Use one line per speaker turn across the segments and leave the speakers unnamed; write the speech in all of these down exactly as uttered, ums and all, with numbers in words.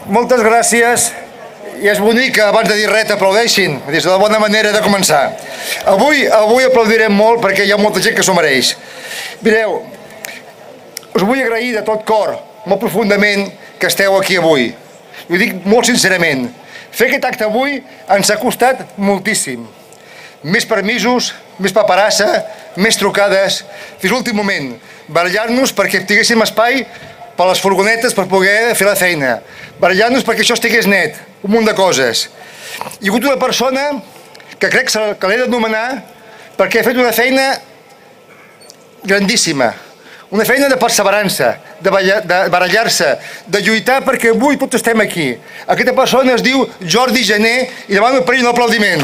Moltes gràcies. I és bonic que abans de dir res t'aplaudeixin. És la bona manera de començar. Avui, avui aplaudirem molt perquè hi ha molta gent que s'ho mereix. Mireu, us vull agrair de tot cor, molt profundament, que esteu aquí avui. I ho dic molt sincerament. Fer aquest acte avui ens ha costat moltíssim. Més permisos, més paperassa, més trucades, fins l'últim moment. Barallar-nos perquè tinguéssim espai per les furgonetes per poder fer la feina. Barallar-nos perquè això estigués net. Un munt de coses. Hi ha hagut una persona que crec que l'he d'anomenar perquè ha fet una feina grandíssima. Una feina de perseverança, de barallar-se, de lluitar perquè avui tots estem aquí. Aquesta persona es diu Jordi Jané i demano per ell un aplaudiment.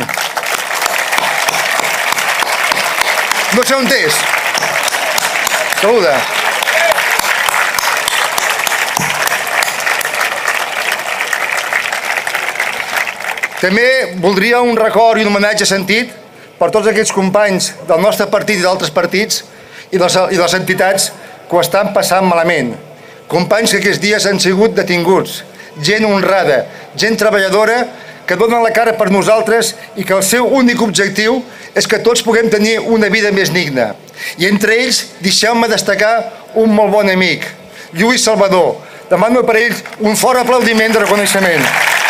No sé on és. Saluda. També voldria un record i un homenatge sentit per tots aquests companys del nostre partit i d'altres partits i de les entitats que ho estan passant malament. Companys que aquests dies han sigut detinguts, gent honrada, gent treballadora que donen la cara per nosaltres i que el seu únic objectiu és que tots puguem tenir una vida més digna. I entre ells, deixeu-me destacar un molt bon amic, Lluís Salvador. Demano per ells un fort aplaudiment de reconeixement.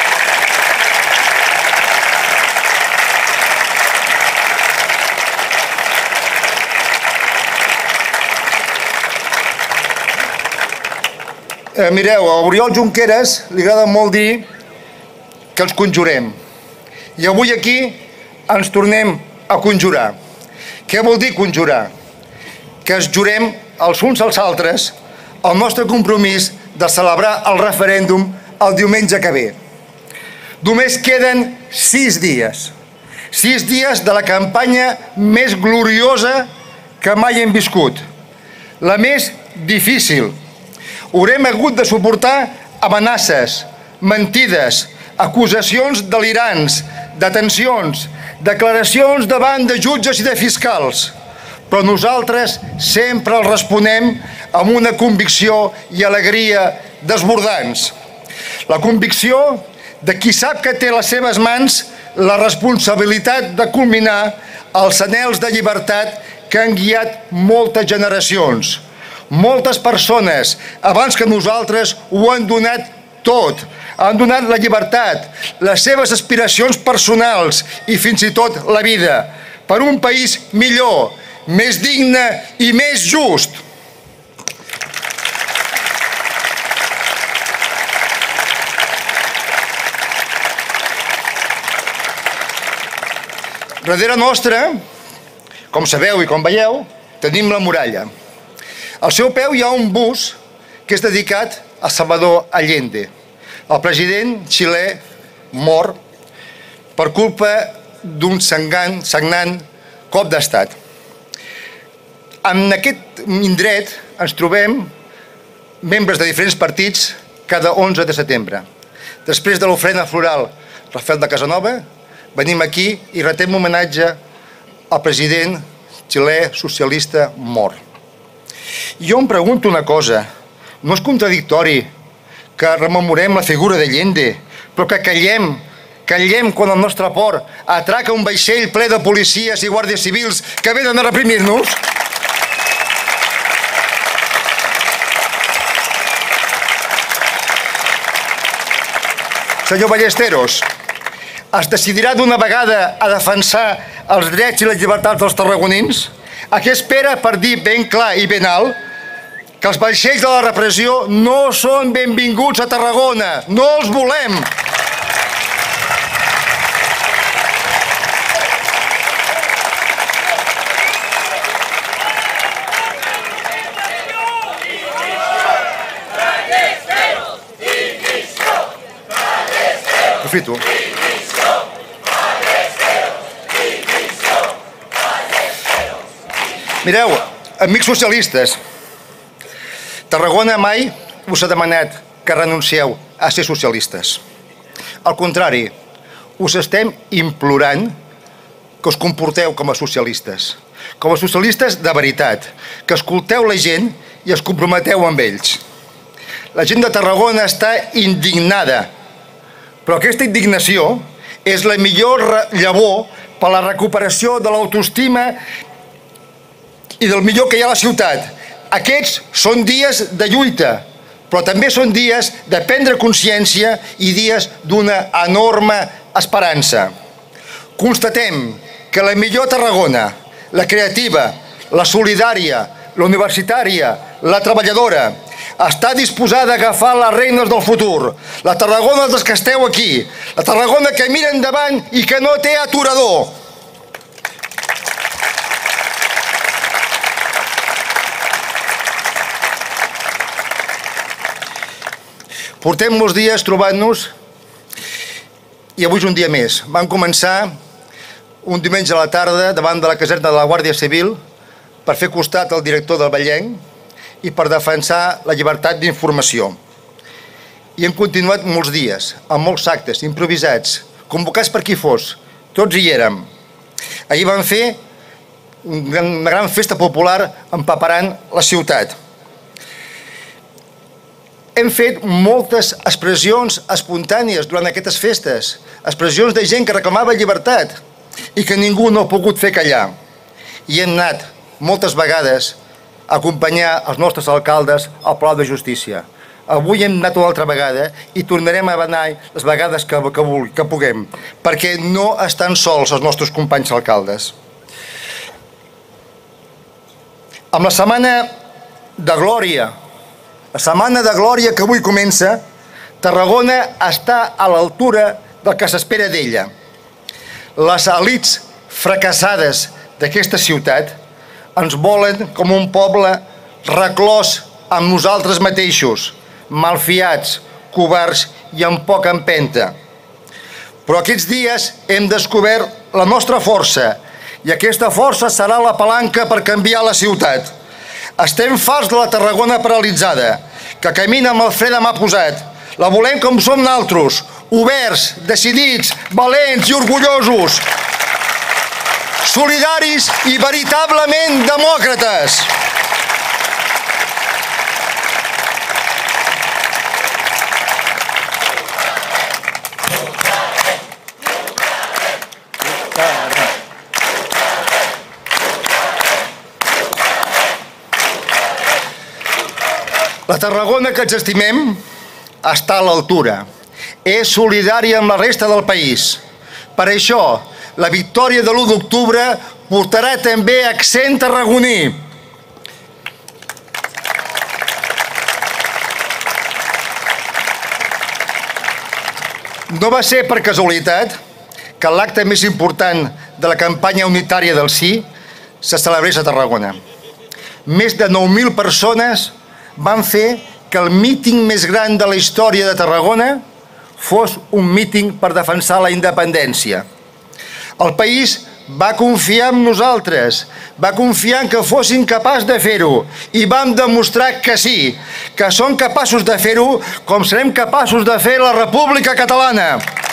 Mireu, a Oriol Junqueras li agrada molt dir que ens conjurem. I avui aquí ens tornem a conjurar. Què vol dir conjurar? Que ens jurem els uns als altres el nostre compromís de celebrar el referèndum el diumenge que ve. Només queden sis dies. Sis dies de la campanya més gloriosa que mai hem viscut. La més difícil. Haurem hagut de suportar amenaces, mentides, acusacions delirants, detencions, declaracions davant de jutges i de fiscals. Però nosaltres sempre els responem amb una convicció i alegria desbordants. La convicció de qui sap que té a les seves mans la responsabilitat de culminar els anhels de llibertat que han guiat moltes generacions. Moltes persones, abans que nosaltres, ho han donat tot. Han donat la llibertat, les seves aspiracions personals i fins i tot la vida, per un país millor, més digne i més just. Darrere nostra, com sabeu i com veieu, tenim la muralla. Al seu peu hi ha un bust que és dedicat a Salvador Allende, el president xilè mort per culpa d'un sagnant cop d'estat. En aquest indret ens trobem membres de diferents partits cada onze de setembre. Després de l'ofrena floral Rafael de Casanova, venim aquí i retem homenatge al president xilè socialista mort. Jo em pregunto una cosa, no és contradictori que rememorem la figura d'Allende, però que callem, callem quan el nostre port atraca un vaixell ple de policies i guàrdies civils que venen a reprimir-nos? Senyor Ballesteros, es decidirà d'una vegada a defensar els drets i les llibertats dels tarragonins? A què espera per dir ben clar i ben alt que els vaixells de la repressió no són benvinguts a Tarragona? No els volem! Aprofito. Mireu, amics socialistes, Tarragona mai us ha demanat que renuncieu a ser socialistes. Al contrari, us estem implorant que us comporteu com a socialistes, com a socialistes de veritat, que escolteu la gent i es comprometeu amb ells. la gent de Tarragona està indignada, però aquesta indignació és la millor llavor per a la recuperació de l'autoestima i del millor que hi ha a la ciutat. Aquests són dies de lluita, però també són dies de prendre consciència i dies d'una enorme esperança. Constatem que la millor Tarragona, la creativa, la solidària, la universitària, la treballadora, està disposada a agafar les regnes del futur. La Tarragona dels que esteu aquí, la Tarragona que mira endavant i que no té aturador. Portem molts dies trobant-nos i avui és un dia més. Vam començar un diumenge a la tarda davant de la caserna de la Guàrdia Civil per fer costat al director del Vallenc i per defensar la llibertat d'informació. I hem continuat molts dies, amb molts actes improvisats, convocats per qui fos. Tots hi érem. Ahir vam fer una gran festa popular empaperant la ciutat. Hem fet moltes expressions espontànies durant aquestes festes, expressions de gent que reclamava llibertat i que ningú no ha pogut fer callar. I hem anat moltes vegades a acompanyar els nostres alcaldes al Palau de Justícia. Avui hem anat una altra vegada i tornarem a anar les vegades que, que, que puguem, perquè no estan sols els nostres companys alcaldes. Amb la setmana de glòria, la setmana de glòria que avui comença, Tarragona està a l'altura del que s'espera d'ella. Les elits fracassades d'aquesta ciutat ens volen com un poble reclòs amb nosaltres mateixos, malfiats, covards i amb poca empenta. Però aquests dies hem descobert la nostra força i aquesta força serà la palanca per canviar la ciutat. Estem farts de la Tarragona paralitzada, que camina amb el fre de mà posat. La volem com som nosaltres, oberts, decidits, valents i orgullosos, solidaris i veritablement demòcrates. La Tarragona que ens estimem està a l'altura. És solidària amb la resta del país. Per això, la victòria de l'u d'octubre portarà també accent tarragoní. No va ser per casualitat que l'acte més important de la campanya unitària del Sí se celebrés a Tarragona. Més de nou mil persones van fer que el míting més gran de la història de Tarragona fos un míting per defensar la independència. El país va confiar en nosaltres, va confiar en que fossin capaços de fer-ho i vam demostrar que sí, que som capaços de fer-ho com serem capaços de fer la República Catalana.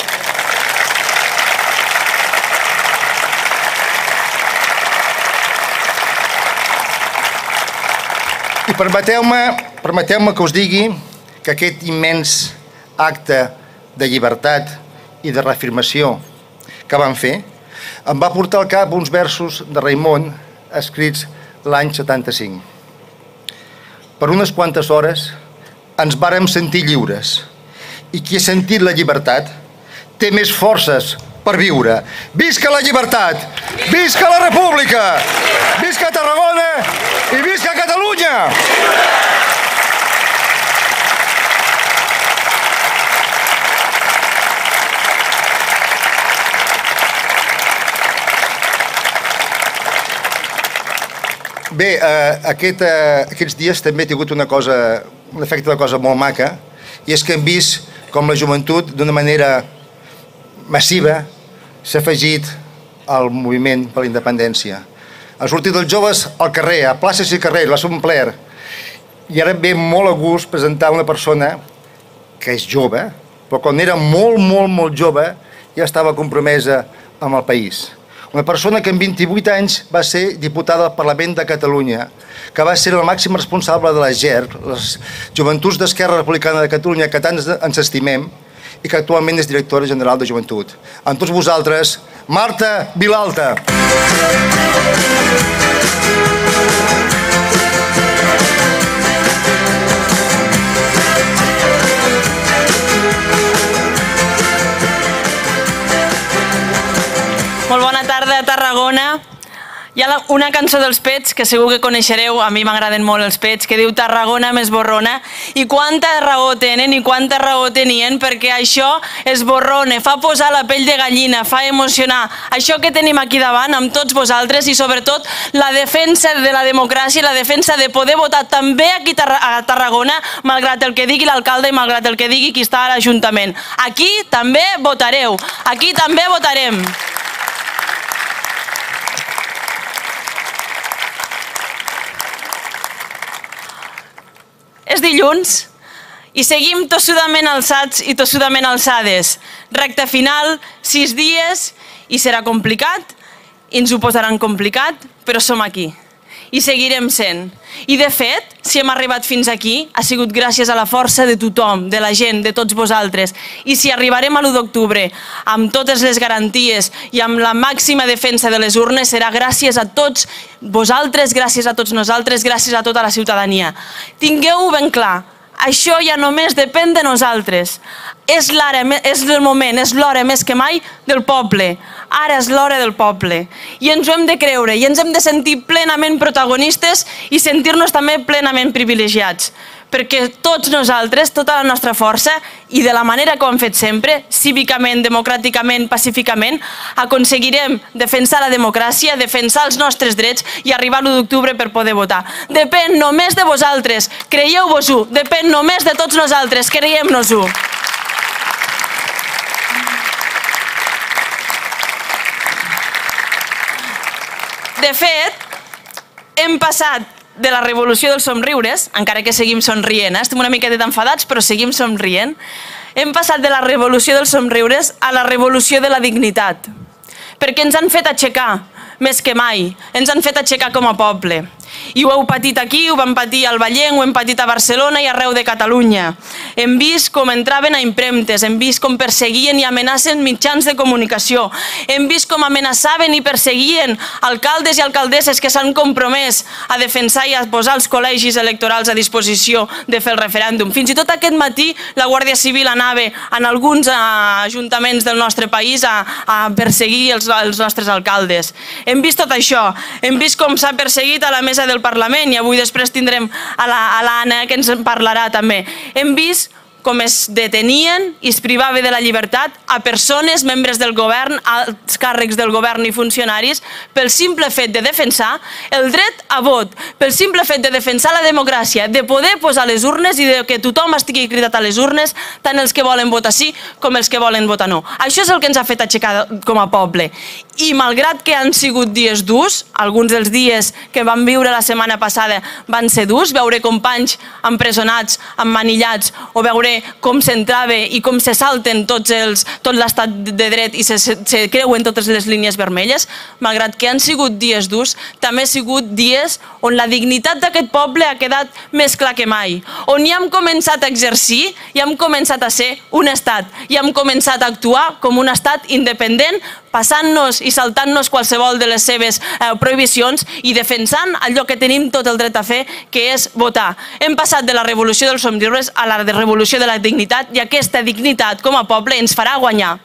I permeteu-me permeteu-me que us digui que aquest immens acte de llibertat i de reafirmació que vam fer em va portar al cap uns versos de Raimon escrits l'any setanta-cinc. Per unes quantes hores ens vàrem sentir lliures i qui ha sentit la llibertat té més forces per viure. Visca la llibertat! Visca la República! Visca Tarragona i visca Catalunya! Bé, eh, aquest, eh, aquests dies també he tingut una cosa, un efecte de cosa molt maca, i és que hem vist com la joventut d'una manera massiva s'ha afegit al moviment per la independència. Han sortit els joves al carrer, a places i carrers, l'ha omplert. I ara ve molt a gust presentar una persona que és jove, però quan era molt, molt, molt jove ja estava compromesa amb el país. una persona que en vint-i-vuit anys va ser diputada al Parlament de Catalunya, que va ser la màxima responsable de la G E R, les Joventuts d'Esquerra Republicana de Catalunya, que tant ens estimem, i que actualment és directora general de Joventut. Amb tots vosaltres, Marta Vilalta.
Molt bona tarda a Tarragona. Hi ha una cançó dels Pets, que segur que coneixereu, a mi m'agraden molt els Pets, que diu Tarragona més borrona, i quanta raó tenen i quanta raó tenien, perquè això es borrona, fa posar la pell de gallina, fa emocionar. Això que tenim aquí davant amb tots vosaltres i sobretot la defensa de la democràcia i la defensa de poder votar també aquí a Tarragona, malgrat el que digui l'alcalde i malgrat el que digui qui està a l'Ajuntament. Aquí també votareu, aquí també votarem. És dilluns i seguim tossudament alçats i tossudament alçades. Recta final, sis dies, i serà complicat, i ens ho posaran complicat, però som aquí. I seguirem sent. I de fet, si hem arribat fins aquí, ha sigut gràcies a la força de tothom, de la gent, de tots vosaltres. I si arribarem a l'u d'octubre amb totes les garanties i amb la màxima defensa de les urnes, serà gràcies a tots vosaltres, gràcies a tots nosaltres, gràcies a tota la ciutadania. Tingueu-ho ben clar, això ja només depèn de nosaltres. És l'ara, és el moment, és l'hora més que mai del poble. Ara és l'hora del poble. I ens ho hem de creure i ens hem de sentir plenament protagonistes i sentir-nos també plenament privilegiats. Perquè tots nosaltres, tota la nostra força, i de la manera que ho hem fet sempre, cívicament, democràticament, pacíficament, aconseguirem defensar la democràcia, defensar els nostres drets i arribar a l'u d'octubre per poder votar. Depèn només de vosaltres, creieu-vos-ho, depèn només de tots nosaltres, creiem-nos-ho. De fet, hem passat de la revolució dels somriures, encara que seguim somrient, estem una miqueta enfadats, però seguim somrient, hem passat de la revolució dels somriures a la revolució de la dignitat, perquè ens han fet aixecar més que mai, ens han fet aixecar com a poble. I ho heu patit aquí, ho vam patir al Vallenc, ho hem patit a Barcelona i arreu de Catalunya. Hem vist com entraven a impremtes, hem vist com perseguien i amenacen mitjans de comunicació, hem vist com amenaçaven i perseguien alcaldes i alcaldesses que s'han compromès a defensar i a posar els col·legis electorals a disposició de fer el referèndum. Fins i tot aquest matí la Guàrdia Civil anava en alguns ajuntaments del nostre país a perseguir els nostres alcaldes. Hem vist tot això, hem vist com s'ha perseguit a la mesa del Parlament i avui després tindrem a l'Anna que ens en parlarà també. Hem vist com es detenien i es privava de la llibertat a persones, membres del govern, alts càrrecs del govern i funcionaris, pel simple fet de defensar el dret a vot, pel simple fet de defensar la democràcia, de poder posar les urnes i que tothom estigui cridat a les urnes, tant els que volen votar sí com els que volen votar no. Això és el que ens ha fet aixecar com a poble. I malgrat que han sigut dies durs, alguns dels dies que vam viure la setmana passada van ser durs, veure companys empresonats, emmanillats, o veure com s'entrava i com se salten tot l'estat de dret i se creuen totes les línies vermelles, malgrat que han sigut dies durs, també han sigut dies on la dignitat d'aquest poble ha quedat més clar que mai, on ja hem començat a exercir, ja hem començat a ser un estat, ja hem començat a actuar com un estat independent, passant-nos i saltant-nos qualsevol de les seves prohibicions i defensant allò que tenim tot el dret a fer, que és votar. Hem passat de la revolució dels somriures a la revolució de la dignitat i aquesta dignitat com a poble ens farà guanyar.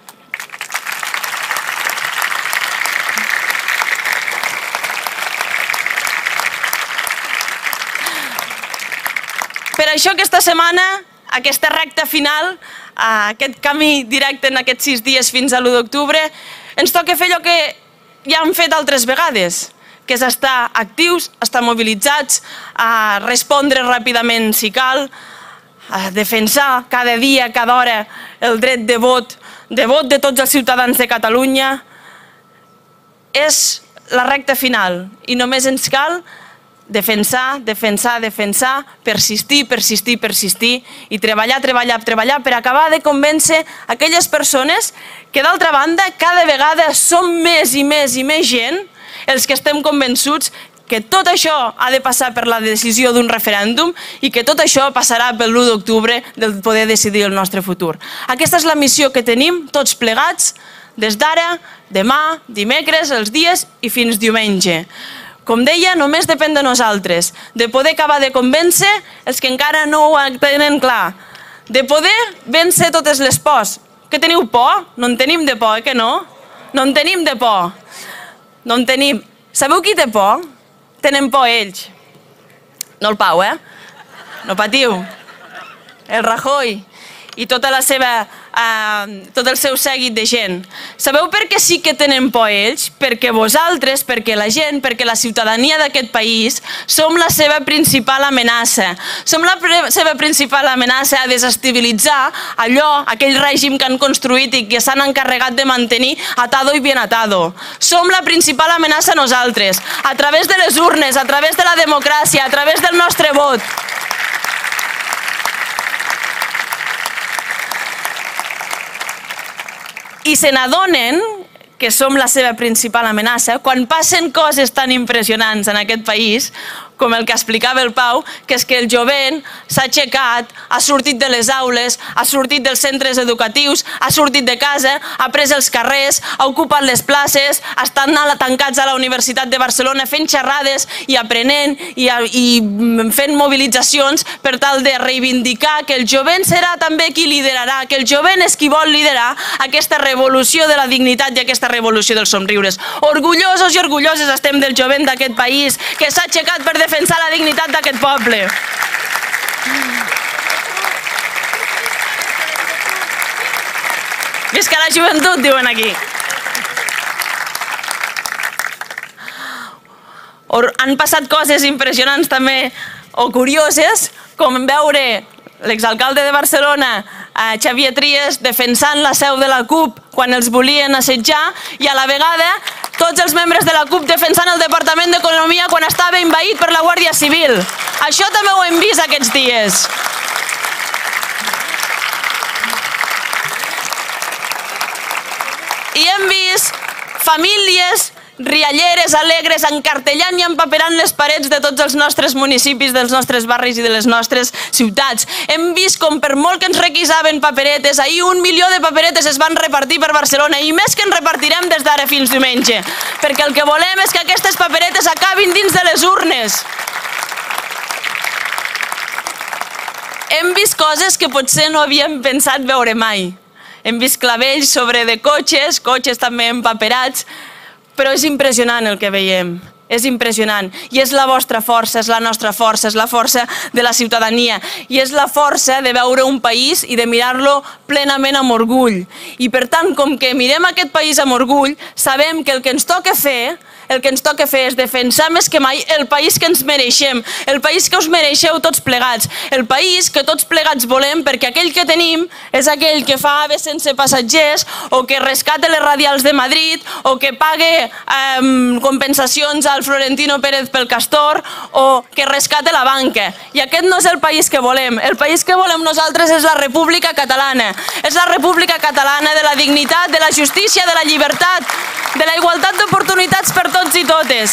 Per això aquesta setmana, aquesta recta final, aquest camí directe en aquests sis dies fins a l'u d'octubre, ens toca fer allò que ja hem fet altres vegades, que és estar actius, estar mobilitzats, a respondre ràpidament si cal, a defensar cada dia, cada hora, el dret de vot, de vot de tots els ciutadans de Catalunya. És la recta final i només ens cal defensar, defensar, defensar, persistir, persistir, persistir i treballar, treballar, treballar per acabar de convèncer aquelles persones que, d'altra banda, cada vegada som més i més i més gent els que estem convençuts que tot això ha de passar per la decisió d'un referèndum i que tot això passarà per l'u d'octubre del poder decidir el nostre futur. Aquesta és la missió que tenim tots plegats des d'ara, demà, dimecres, els dies i fins diumenge. Com deia, només depèn de nosaltres, de poder acabar de convèncer els que encara no ho tenen clar, de poder vèncer totes les pors. Que teniu por? No en tenim de por, eh que no? No en tenim de por. No en tenim. Sabeu qui té por? Tenen por ells. No el Pau, eh? No patiu. El Rajoy i tota la seva, uh, tot el seu seguit de gent. Sabeu per què sí que tenen por ells? Perquè vosaltres, perquè la gent, perquè la ciutadania d'aquest país som la seva principal amenaça. Som la seva principal amenaça a desestabilitzar allò, aquell règim que han construït i que s'han encarregat de mantenir atado i bien atado. Som la principal amenaça nosaltres, a través de les urnes, a través de la democràcia, a través del nostre vot. I se n'adonen que som la seva principal amenaça quan passen coses tan impressionants en aquest país, com el que explicava el Pau, que és que el jovent s'ha aixecat, ha sortit de les aules, ha sortit dels centres educatius, ha sortit de casa, ha pres els carrers, ha ocupat les places, estan tancats a la Universitat de Barcelona fent xerrades i aprenent i, i fent mobilitzacions per tal de reivindicar que el jovent serà també qui liderarà, que el jovent és qui vol liderar aquesta revolució de la dignitat i aquesta revolució dels somriures. Orgullosos i orgulloses estem del jovent d'aquest país que s'ha aixecat per defensar la dignitat d'aquest poble. Visca la joventut, diuen aquí. Han passat coses impressionants també, o curioses, com veure l'exalcalde de Barcelona, Xavier Trias, defensant la seu de la CUP quan els volien assetjar i a la vegada tots els membres de la CUP defensant el Departament d'Economia quan estava envaït per la Guàrdia Civil. Això també ho hem vist aquests dies. I hem vist famílies rialleres, alegres, encartellant i empaperant les parets de tots els nostres municipis, dels nostres barris i de les nostres ciutats. Hem vist com per molt que ens requisaven paperetes, ahir un milió de paperetes es van repartir per Barcelona i més que en repartirem des d'ara fins diumenge, perquè el que volem és que aquestes paperetes acabin dins de les urnes. Hem vist coses que potser no havíem pensat veure mai. Hem vist clavells sobre de cotxes, cotxes també empaperats, però és impressionant el que veiem, és impressionant. I és la vostra força, és la nostra força, és la força de la ciutadania. I és la força de veure un país i de mirar-lo plenament amb orgull. I per tant, com que mirem aquest país amb orgull, sabem que el que ens toca fer el que ens toca fer és defensar més que mai el país que ens mereixem, el país que us mereixeu tots plegats, el país que tots plegats volem perquè aquell que tenim és aquell que fa aves sense passatgers o que rescata les radials de Madrid o que pague eh, compensacions al Florentino Pérez pel Castor o que rescate la banca. I aquest no és el país que volem. El país que volem nosaltres és la República Catalana. És la República Catalana de la dignitat, de la justícia, de la llibertat, de la igualtat d'oportunitats per tots i totes.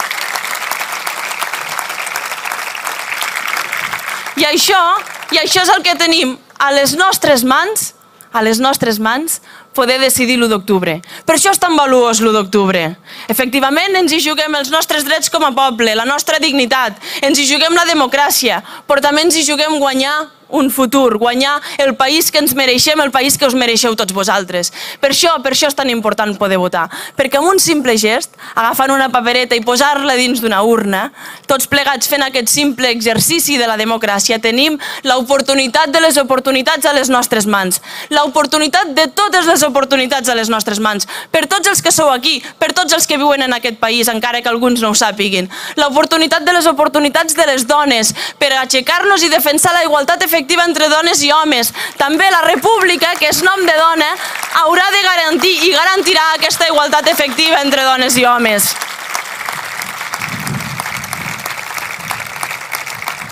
I això, i això és el que tenim a les nostres mans, a les nostres mans, poder decidir l'u d'octubre. Per això és tan valuós l'u d'octubre. Efectivament, ens hi juguem els nostres drets com a poble, la nostra dignitat, ens hi juguem la democràcia, però també ens hi juguem guanyar un futur, guanyar el país que ens mereixem, el país que us mereixeu tots vosaltres. Per això, per això és tan important poder votar. Perquè amb un simple gest, agafant una papereta i posar-la dins d'una urna, tots plegats fent aquest simple exercici de la democràcia, tenim l'oportunitat de les oportunitats a les nostres mans. L'oportunitat de totes les oportunitats a les nostres mans. Per tots els que sou aquí, per tots els que viuen en aquest país, encara que alguns no ho sàpiguin. L'oportunitat de les oportunitats de les dones, per aixecar-nos i defensar la igualtat efectiva entre dones i homes. També la República, que és nom de dona, haurà de garantir i garantirà aquesta igualtat efectiva entre dones i homes.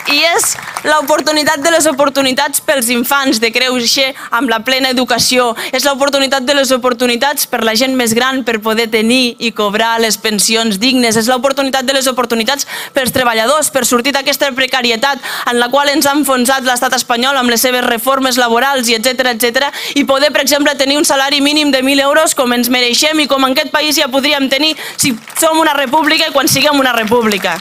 I és l'oportunitat de les oportunitats pels infants de créixer amb la plena educació. És l'oportunitat de les oportunitats per la gent més gran per poder tenir i cobrar les pensions dignes. És l'oportunitat de les oportunitats pels treballadors per sortir d'aquesta precarietat en la qual ens ha enfonsat l'estat espanyol amb les seves reformes laborals i etcètera, etcètera, i poder, per exemple, tenir un salari mínim de mil euros com ens mereixem i com en aquest país ja podríem tenir si som una república i quan siguem una república.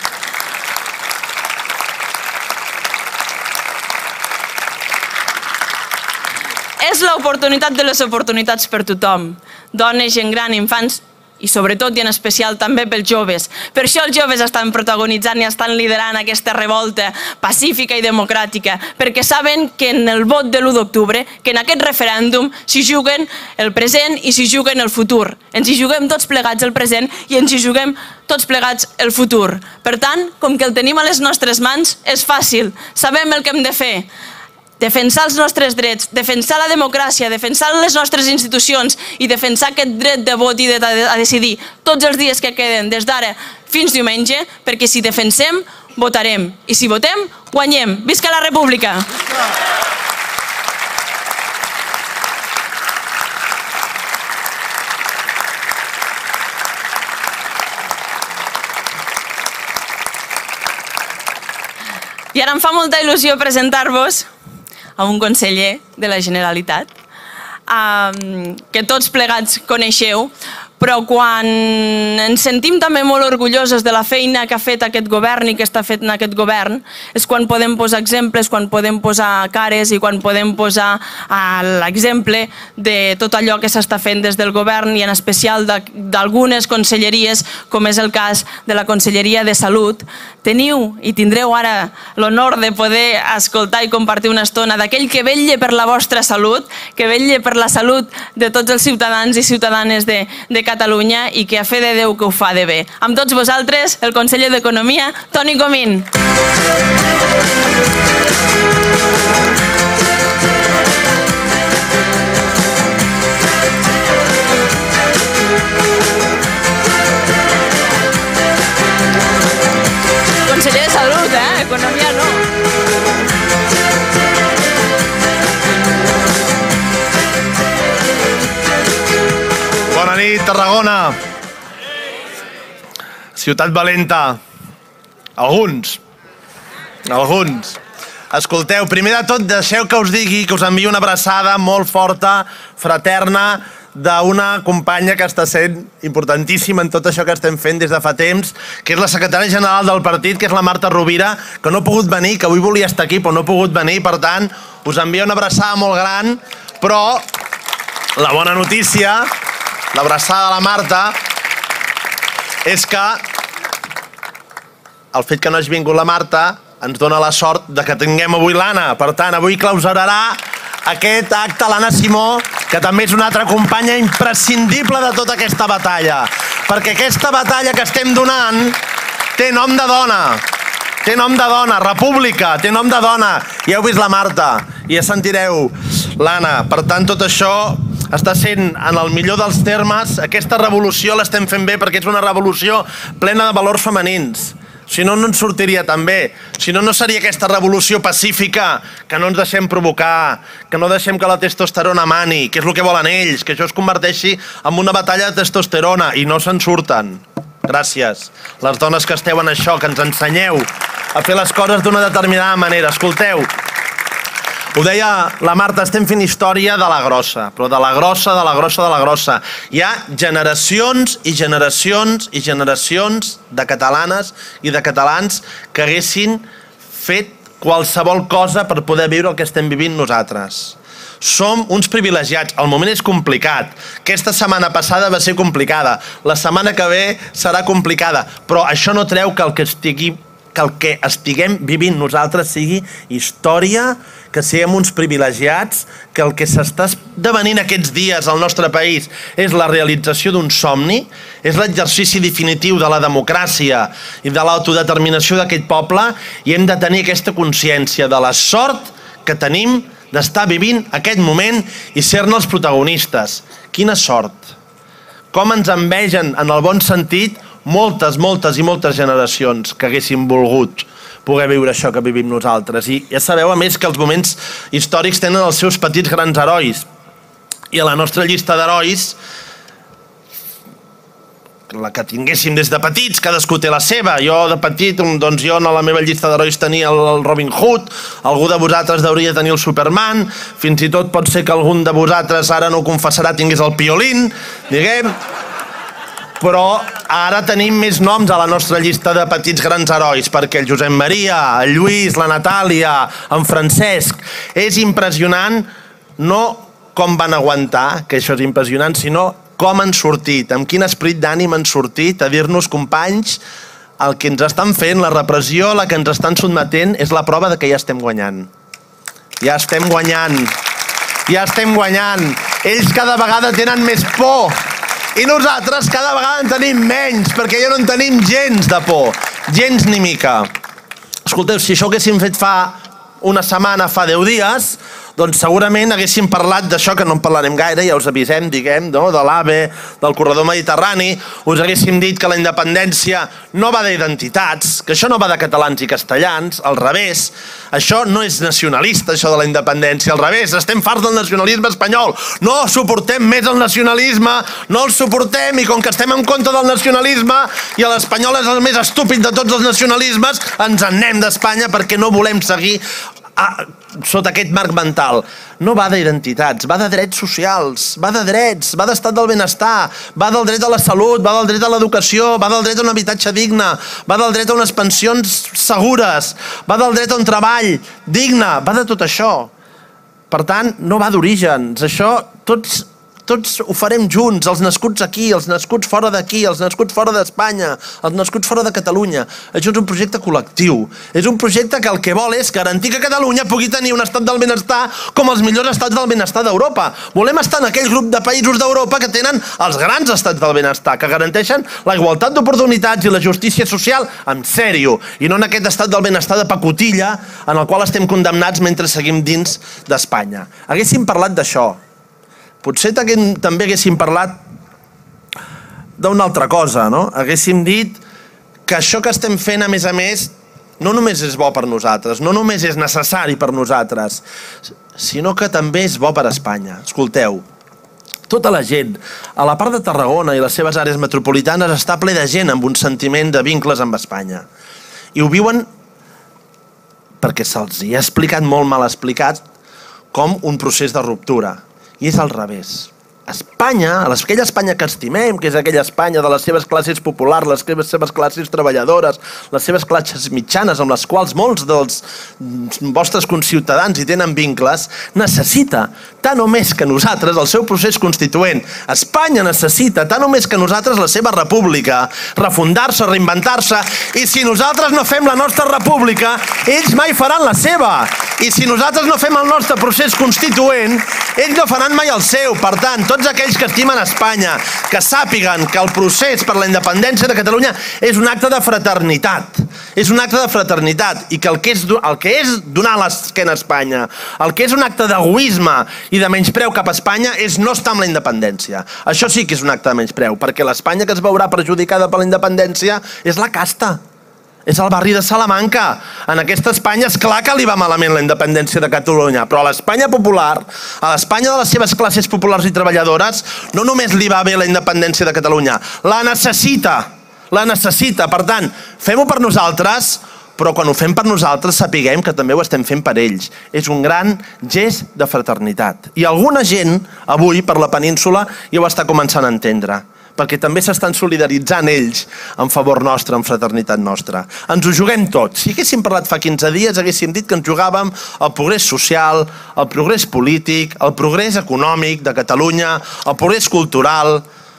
És l'oportunitat de les oportunitats per tothom. Dones, gent gran, infants i sobretot i en especial també pels joves. Per això els joves estan protagonitzant i estan liderant aquesta revolta pacífica i democràtica, perquè saben que en el vot de l'u d'octubre, que en aquest referèndum s'hi juguen el present i s'hi juguen el futur. Ens hi juguem tots plegats el present i ens hi juguem tots plegats el futur. Per tant, com que el tenim a les nostres mans, és fàcil. Sabem el que hem de fer. Defensar els nostres drets, defensar la democràcia, defensar les nostres institucions i defensar aquest dret de vot i de a decidir tots els dies que queden des d'ara fins diumenge, perquè si defensem, votarem. I si votem, guanyem. Visca la República! I ara em fa molta il·lusió presentar-vos a un conseller de la Generalitat, que tots plegats coneixeu, però quan ens sentim també molt orgullosos de la feina que ha fet aquest govern i que està fent aquest govern, és quan podem posar exemples, quan podem posar cares i quan podem posar l'exemple de tot allò que s'està fent des del govern i en especial d'algunes conselleries, com és el cas de la Conselleria de Salut. Teniu i tindreu ara l'honor de poder escoltar i compartir una estona d'aquell que vetlla per la vostra salut, que vetlla per la salut de tots els ciutadans i ciutadanes de Catalunya i que a fe de Déu que ho fa de bé. Amb tots vosaltres, el conseller d'Economia, Toni Comín. Conseller de Salut, eh? Economia no.
Bona nit, Tarragona. Ciutat valenta. Alguns. Alguns. Escolteu, primer de tot, deixeu que us digui, que us enviï una abraçada molt forta, fraterna, d'una companya que està sent importantíssima en tot això que estem fent des de fa temps, que és la secretària general del partit, que és la Marta Rovira, que no ha pogut venir, que avui volia estar aquí, però no ha pogut venir, per tant, us envia una abraçada molt gran, però la bona notícia, l'abraçada de la Marta, és que el fet que no hagi vingut la Marta ens dona la sort de que tinguem avui l'Anna. Per tant, avui clausurarà aquest acte l'Anna Simó, que també és una altra companya imprescindible de tota aquesta batalla. Perquè aquesta batalla que estem donant té nom de dona. Té nom de dona, república, té nom de dona. Ja heu vist la Marta i ja sentireu l'Anna. Per tant, tot això està sent, en el millor dels termes, aquesta revolució l'estem fent bé perquè és una revolució plena de valors femenins. Si no, no ens sortiria tan bé. Si no, no seria aquesta revolució pacífica, que no ens deixem provocar, que no deixem que la testosterona mani, que és el que volen ells, que això es converteixi en una batalla de testosterona, i no se'n surten. Gràcies. Les dones que esteu en això, que ens ensenyeu a fer les coses d'una determinada manera. Escolteu, ho deia la Marta, estem fent història de la grossa, però de la grossa, de la grossa, de la grossa. Hi ha generacions i generacions i generacions de catalanes i de catalans que haguessin fet qualsevol cosa per poder viure el que estem vivint nosaltres. Som uns privilegiats. El moment és complicat. Aquesta setmana passada va ser complicada. La setmana que ve serà complicada. Però això no treu que el que estigui que el que estiguem vivint nosaltres sigui història, que siguem uns privilegiats, que el que s'està esdevenint aquests dies al nostre país és la realització d'un somni, és l'exercici definitiu de la democràcia i de l'autodeterminació d'aquest poble, i hem de tenir aquesta consciència de la sort que tenim d'estar vivint aquest moment i ser-ne els protagonistes. Quina sort! Com ens envegen, en el bon sentit, moltes, moltes i moltes generacions que haguessin volgut poder viure això que vivim nosaltres. I ja sabeu, a més, que els moments històrics tenen els seus petits grans herois. I a la nostra llista d'herois, la que tinguéssim des de petits, cadascú té la seva. Jo de petit, doncs jo a la meva llista d'herois tenia el Robin Hood, algú de vosaltres hauria de tenir el Superman, fins i tot pot ser que algun de vosaltres, ara no ho confessarà, tingués el Piolín, diguem. Però ara tenim més noms a la nostra llista de petits grans herois, perquè el Josep Maria, el Lluís, la Natàlia, en Francesc. És impressionant, no com van aguantar, que això és impressionant, sinó com han sortit, amb quin esperit d'ànim han sortit a dir-nos, companys, el que ens estan fent, la repressió, la que ens estan sotmetent, és la prova de que ja estem guanyant. Ja estem guanyant. Ja estem guanyant. Ells cada vegada tenen més por. I nosaltres cada vegada en tenim menys, perquè ja no en tenim gens de por. Gens ni mica. Escolteu, si això ho haguéssim fet fa una setmana, fa deu dies, doncs segurament haguéssim parlat d'això, que no en parlarem gaire, ja us avisem, diguem, no? De l'AVE, del corredor mediterrani, us haguéssim dit que la independència no va d'identitats, que això no va de catalans i castellans, al revés, això no és nacionalista, això de la independència, al revés, estem farts del nacionalisme espanyol, no suportem més el nacionalisme, no el suportem, i com que estem en contra del nacionalisme, i l'espanyol és el més estúpid de tots els nacionalismes, ens en anem d'Espanya perquè no volem seguir Ah, sota aquest marc mental. No va d'identitats, va de drets socials, va de drets, va d'estat del benestar, va del dret a la salut, va del dret a l'educació, va del dret a un habitatge digne, va del dret a unes pensions segures, va del dret a un treball digne, va de tot això. Per tant, no va d'orígens. Això tots... Tots ho farem junts, els nascuts aquí, els nascuts fora d'aquí, els nascuts fora d'Espanya, els nascuts fora de Catalunya. Això és un projecte col·lectiu. És un projecte que el que vol és garantir que Catalunya pugui tenir un estat del benestar com els millors estats del benestar d'Europa. Volem estar en aquell grup de països d'Europa que tenen els grans estats del benestar, que garanteixen la igualtat d'oportunitats i la justícia social en sèrio, i no en aquest estat del benestar de pacotilla en el qual estem condemnats mentre seguim dins d'Espanya. Haguéssim parlat d'això. Potser també haguéssim parlat d'una altra cosa, no? Haguéssim dit que això que estem fent, a més a més, no només és bo per nosaltres, no només és necessari per nosaltres, sinó que també és bo per Espanya. Escolteu, tota la gent, a la part de Tarragona i les seves àrees metropolitanes, està ple de gent amb un sentiment de vincles amb Espanya. I ho viuen perquè se'ls hi ha explicat, molt mal explicat, com un procés de ruptura. I és al revés. Espanya, aquella Espanya que estimem, que és aquella Espanya de les seves classes populars, les seves classes treballadores, les seves classes mitjanes, amb les quals molts dels vostres conciutadans hi tenen vincles, necessita, tant o més que nosaltres, el seu procés constituent. Espanya necessita, tant o més que nosaltres, la seva república, refundar-se, reinventar-se, i si nosaltres no fem la nostra república, ells mai faran la seva. I si nosaltres no fem el nostre procés constituent, ells no faran mai el seu. Per tant, tots aquells que estimen Espanya, que sàpiguen que el procés per la independència de Catalunya és un acte de fraternitat. És un acte de fraternitat i que el que és, el que és donar l'esquena a Espanya, el que és un acte d'egoisme i de menyspreu cap a Espanya és no estar amb la independència. Això sí que és un acte de menyspreu, perquè l'Espanya que es veurà perjudicada per la independència és la casta. És el barri de Salamanca. En aquesta Espanya és clar que li va malament la independència de Catalunya, però a l'Espanya popular, a l'Espanya de les seves classes populars i treballadores, no només li va bé la independència de Catalunya, la necessita, la necessita. Per tant, fem-ho per nosaltres, però quan ho fem per nosaltres sapiguem que també ho estem fent per ells. És un gran gest de fraternitat. I alguna gent, avui, per la península, ja ho està començant a entendre, perquè també s'estan solidaritzant ells en favor nostre, en fraternitat nostra. Ens ho juguem tot. Si haguéssim parlat fa quinze dies, haguéssim dit que ens jugàvem el progrés social, el progrés polític, el progrés econòmic de Catalunya, el progrés cultural,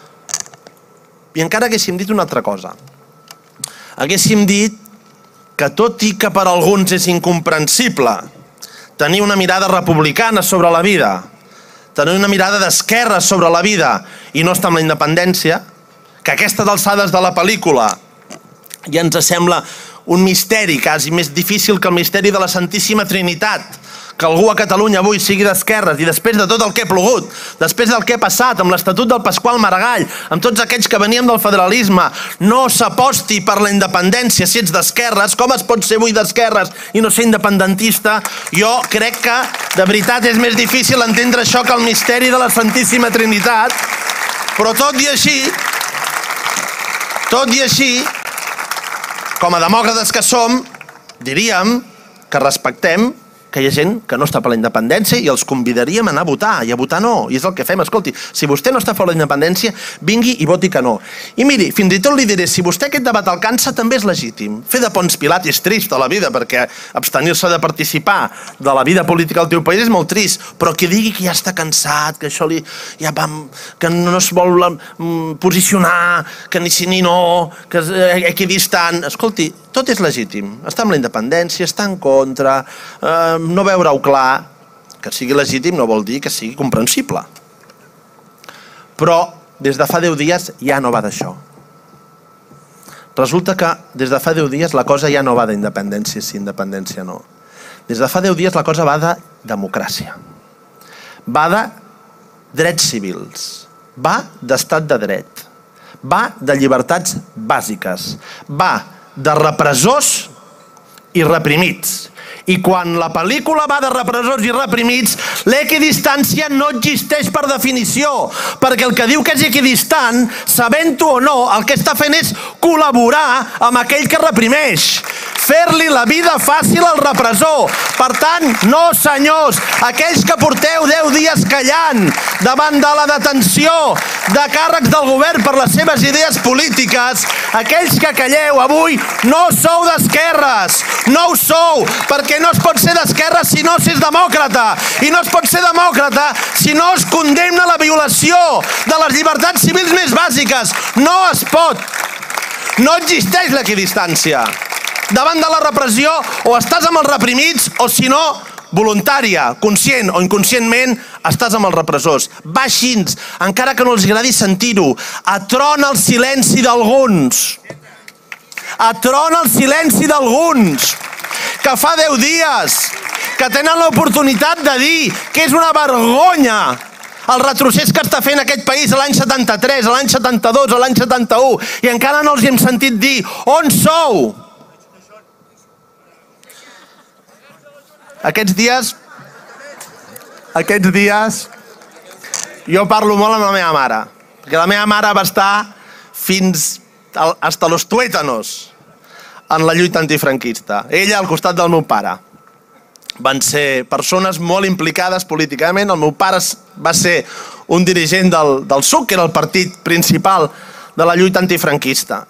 i encara haguéssim dit una altra cosa. Haguéssim dit que tot i que per alguns és incomprensible tenir una mirada republicana sobre la vida, tenir una mirada d'esquerra sobre la vida i no estar amb la independència, que aquestes alçades de la pel·lícula ja ens sembla un misteri quasi més difícil que el misteri de la Santíssima Trinitat, que algú a Catalunya avui sigui d'esquerres i després de tot el que ha plogut, després del que ha passat amb l'Estatut del Pasqual Maragall, amb tots aquells que veníem del federalisme, no s'aposti per la independència si ets d'esquerres, com es pot ser avui d'esquerres i no ser independentista? Jo crec que de veritat és més difícil entendre això que el misteri de la Santíssima Trinitat, però tot i així, tot i així, com a demòcrates que som, diríem que respectem que hi ha gent que no està per la independència i els convidaríem a anar a votar, i a votar no, i és el que fem. Escolti, si vostè no està per la independència, vingui i voti que no. I miri, fins i tot li diré, si vostè aquest debat el cansa, també és legítim. Fer de Ponç Pilat és trist a la vida, perquè abstenir-se de participar de la vida política del teu país és molt trist, però qui digui que ja està cansat, que això li... ja vam, que no es vol um, posicionar, que ni sí ni no, que és equidistant... Escolti, tot és legítim. Està amb la independència, està en contra, eh, no veure-ho clar. Que sigui legítim no vol dir que sigui comprensible. Però des de fa deu dies ja no va d'això. Resulta que des de fa deu dies la cosa ja no va d'independència, si independència no. Des de fa deu dies la cosa va de democràcia. Va de drets civils. Va d'estat de dret. Va de llibertats bàsiques. Va de repressors i reprimits. I quan la pel·lícula va de repressors i reprimits, l'equidistància no existeix per definició, perquè el que diu que és equidistant, sabent-ho o no, el que està fent és col·laborar amb aquell que reprimeix. Fer-li la vida fàcil al repressor. Per tant, no senyors, aquells que porteu deu dies callant davant de la detenció de càrrecs del govern per les seves idees polítiques, aquells que calleu avui no sou d'esquerres, no ho sou, perquè no es pot ser d'esquerres si no s'és demòcrata, i no es pot ser demòcrata si no es condemna la violació de les llibertats civils més bàsiques. No es pot. No existeix l'equidistància. Davant de la repressió, o estàs amb els reprimits, o si no, voluntària, conscient o inconscientment, estàs amb els repressors. Va així, encara que no els agradi sentir-ho. Atrona el silenci d'alguns. Atrona el silenci d'alguns. Que fa deu dies que tenen l'oportunitat de dir que és una vergonya el retrocés que està fent aquest país a l'any setanta-tres, a l'any setanta-dos, a l'any setanta-u, i encara no els hem sentit dir on sou. Aquests dies, aquests dies, jo parlo molt amb la meva mare, perquè la meva mare va estar fins hasta los tuétanos en la lluita antifranquista. Ella al costat del meu pare. Van ser persones molt implicades políticament. El meu pare va ser un dirigent del, del S U C, que era el partit principal de la lluita antifranquista.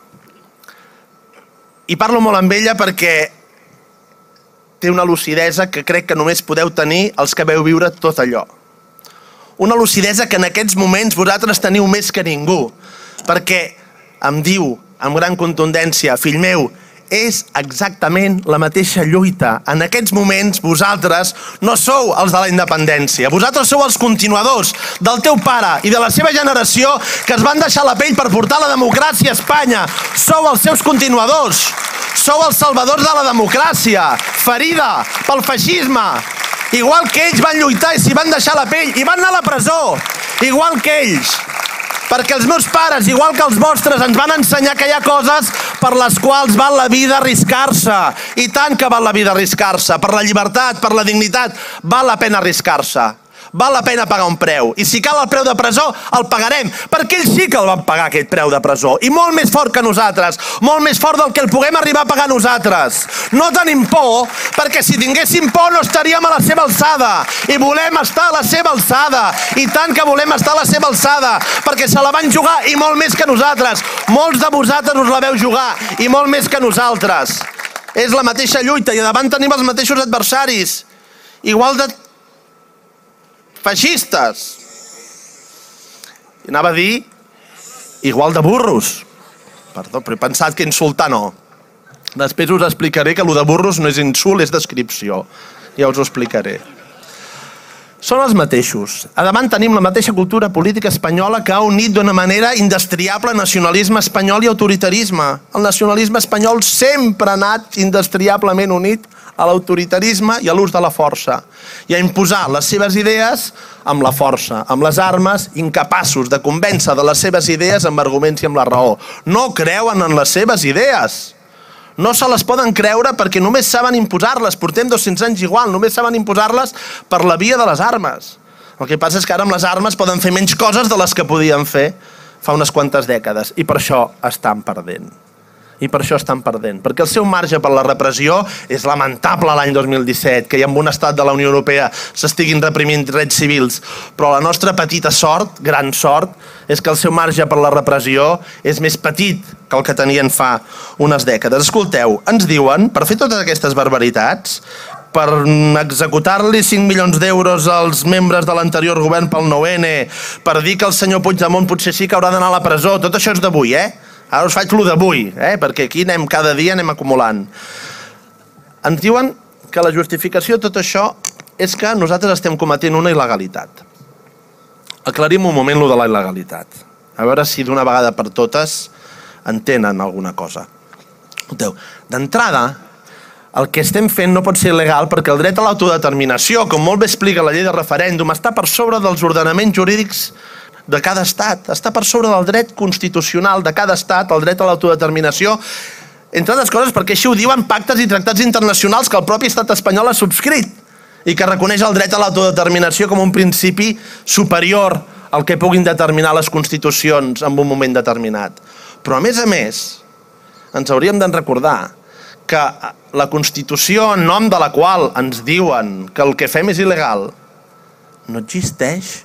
I parlo molt amb ella perquè té una lucidesa que crec que només podeu tenir els que veu viure tot allò. Una lucidesa que en aquests moments vosaltres teniu més que ningú, perquè em diu amb gran contundència, fill meu, és exactament la mateixa lluita. En aquests moments vosaltres no sou els de la independència, vosaltres sou els continuadors del teu pare i de la seva generació que es van deixar la pell per portar la democràcia a Espanya. Sou els seus continuadors. Sou els salvadors de la democràcia, ferida pel feixisme. Igual que ells van lluitar i s'hi van deixar la pell i van anar a la presó. Igual que ells. Perquè els meus pares, igual que els vostres, ens van ensenyar que hi ha coses per les quals val la vida arriscar-se. I tant que val la vida arriscar-se. Per la llibertat, per la dignitat, val la pena arriscar-se. Val la pena pagar un preu. I si cal el preu de presó, el pagarem. Perquè ells sí que el van pagar, aquest preu de presó. I molt més fort que nosaltres. Molt més fort del que el puguem arribar a pagar nosaltres. No tenim por, perquè si tinguéssim por no estaríem a la seva alçada. I volem estar a la seva alçada. I tant que volem estar a la seva alçada. Perquè se la van jugar i molt més que nosaltres. Molts de vosaltres us la veu jugar i molt més que nosaltres. És la mateixa lluita i davant tenim els mateixos adversaris. Igual de feixistes. I anava a dir igual de burros. Perdó, però he pensat que insultar no. Després us explicaré que el de burros no és insult, és descripció. Ja us ho explicaré. Són els mateixos. A davant tenim la mateixa cultura política espanyola que ha unit d'una manera indestriable nacionalisme espanyol i autoritarisme. El nacionalisme espanyol sempre ha anat indestriablement unit a l'autoritarisme i a l'ús de la força, i a imposar les seves idees amb la força, amb les armes, incapaços de convèncer de les seves idees amb arguments i amb la raó. No creuen en les seves idees. No se les poden creure perquè només saben imposar-les. Portem dos-cents anys igual, només saben imposar-les per la via de les armes. El que passa és que ara amb les armes poden fer menys coses de les que podien fer fa unes quantes dècades, i per això estan perdent. I per això estan perdent. Perquè el seu marge per la repressió és lamentable l'any dos mil disset, que ja en un estat de la Unió Europea s'estiguin reprimint drets civils, però la nostra petita sort, gran sort, és que el seu marge per la repressió és més petit que el que tenien fa unes dècades. Escolteu, ens diuen, per fer totes aquestes barbaritats, per executar-li cinc milions d'euros als membres de l'anterior govern pel nou ene, per dir que el senyor Puigdemont potser sí que haurà d'anar a la presó, tot això és d'avui, eh? Ara us faig lo d'avui, eh? Perquè aquí anem cada dia anem acumulant. Ens diuen que la justificació de tot això és que nosaltres estem cometent una il·legalitat. Aclarim un moment lo de la il·legalitat. A veure si d'una vegada per totes entenen alguna cosa. Escolteu, d'entrada, el que estem fent no pot ser il·legal perquè el dret a l'autodeterminació, com molt bé explica la llei de referèndum, està per sobre dels ordenaments jurídics de cada estat, està per sobre del dret constitucional de cada estat, el dret a l'autodeterminació, entre altres coses perquè així ho diuen pactes i tractats internacionals que el propi estat espanyol ha subscrit i que reconeix el dret a l'autodeterminació com un principi superior al que puguin determinar les constitucions en un moment determinat. Però a més a més, ens hauríem de recordar que la Constitució, en nom de la qual ens diuen que el que fem és il·legal, no existeix.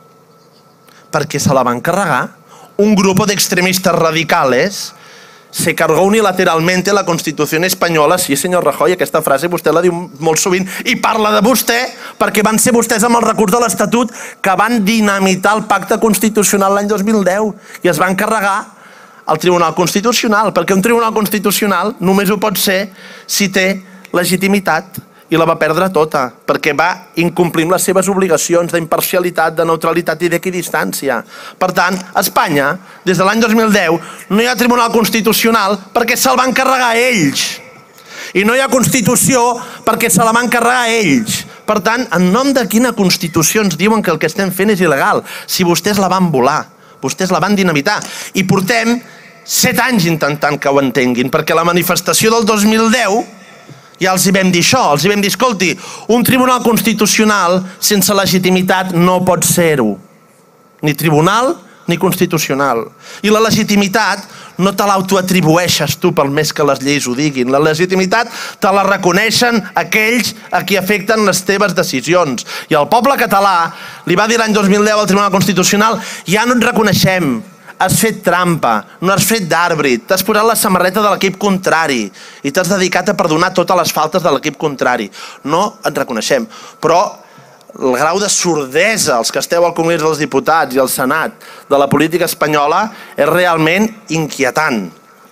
Perquè se la van carregar. Un grupo de extremistas radicales se cargó unilateralmente la Constitución espanyola. Sí, senyor Rajoy, aquesta frase vostè la diu molt sovint i parla de vostè perquè van ser vostès amb el recurs de l'Estatut que van dinamitar el pacte constitucional l'any dos mil deu i es van carregar al Tribunal Constitucional, perquè un Tribunal Constitucional només ho pot ser si té legitimitat, i la va perdre tota, perquè va incomplir les seves obligacions d'imparcialitat, de neutralitat i d'equidistància. Per tant, a Espanya, des de l'any dos mil deu, no hi ha Tribunal Constitucional perquè se'l van carregar ells. I no hi ha Constitució perquè se la van carregar ells. Per tant, en nom de quina Constitució ens diuen que el que estem fent és il·legal? Si vostès la van volar, vostès la van dinamitar. I portem set anys intentant que ho entenguin, perquè la manifestació del dos mil deu ja els hi vam dir això, els hi vam dir, escolti, un tribunal constitucional sense legitimitat no pot ser-ho. Ni tribunal ni constitucional. I la legitimitat no te l'autoatribueixes tu pel més que les lleis ho diguin. La legitimitat te la reconeixen aquells a qui afecten les teves decisions. I el poble català li va dir l'any dos mil deu al Tribunal Constitucional, ja no et reconeixem, has fet trampa, no has fet d'àrbit, t'has posat la samarreta de l'equip contrari i t'has dedicat a perdonar totes les faltes de l'equip contrari. No et reconeixem. Però el grau de sordesa, els que esteu al Congrés dels Diputats i al Senat, de la política espanyola és realment inquietant.